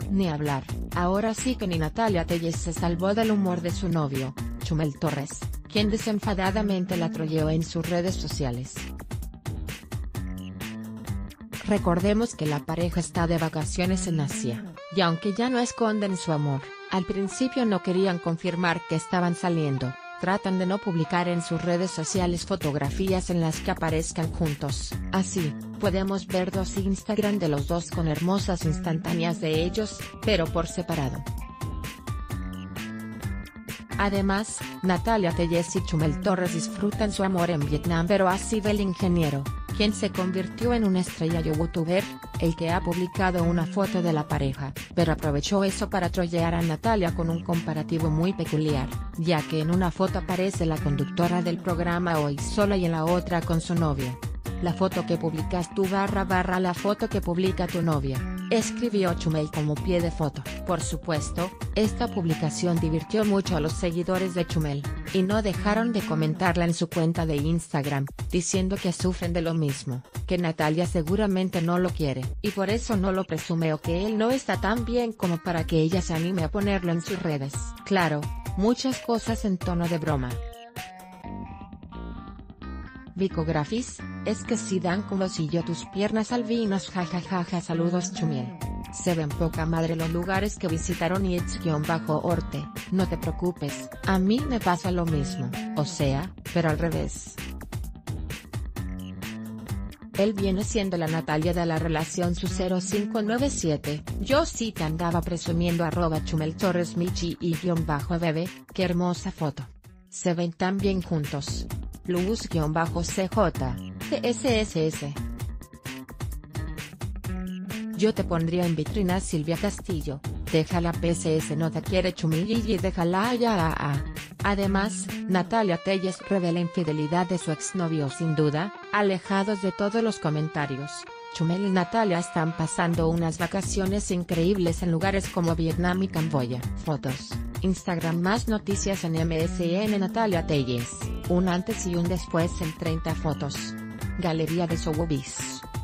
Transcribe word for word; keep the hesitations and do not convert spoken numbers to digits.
Ni hablar, ahora sí que ni Natalia Tellez se salvó del humor de su novio, Chumel Torres, quien desenfadadamente la troleó en sus redes sociales. Recordemos que la pareja está de vacaciones en Asia, y aunque ya no esconden su amor, al principio no querían confirmar que estaban saliendo. Tratan de no publicar en sus redes sociales fotografías en las que aparezcan juntos. Así, podemos ver dos Instagram de los dos con hermosas instantáneas de ellos, pero por separado. Además, Natalia Tellez y Chumel Torres disfrutan su amor en Vietnam, pero así ve el ingeniero, quien se convirtió en una estrella youtuber, el que ha publicado una foto de la pareja, pero aprovechó eso para trollear a Natalia con un comparativo muy peculiar, ya que en una foto aparece la conductora del programa Hoy sola y en la otra con su novio. La foto que publicas tú barra barra la foto que publica tu novia, escribió Chumel como pie de foto. Por supuesto, esta publicación divirtió mucho a los seguidores de Chumel, y no dejaron de comentarla en su cuenta de Instagram, diciendo que sufren de lo mismo, que Natalia seguramente no lo quiere, y por eso no lo presume o que él no está tan bien como para que ella se anime a ponerlo en sus redes. Claro, muchas cosas en tono de broma. Vico Grafis, es que si dan como si yo tus piernas albinas jajajaja saludos Chumel. Se ven poca madre los lugares que visitaron y It's-Orte, no te preocupes, a mí me pasa lo mismo, o sea, pero al revés. Él viene siendo la Natalia de la relación su cero cinco nueve siete, yo sí te andaba presumiendo arroba Chumel Torres Michi y guión bajo bebé, qué hermosa foto. Se ven tan bien juntos. Plus-C J, T S S S. Yo te pondría en vitrina Silvia Castillo, déjala P S S no te quiere Chumel y déjala ya. Además, Natalia Tellez revela infidelidad de su exnovio sin duda, alejados de todos los comentarios. Chumel y Natalia están pasando unas vacaciones increíbles en lugares como Vietnam y Camboya. Fotos, Instagram. Más noticias en M S N. Natalia Tellez, un antes y un después en treinta fotos. Galería de Sotheby's.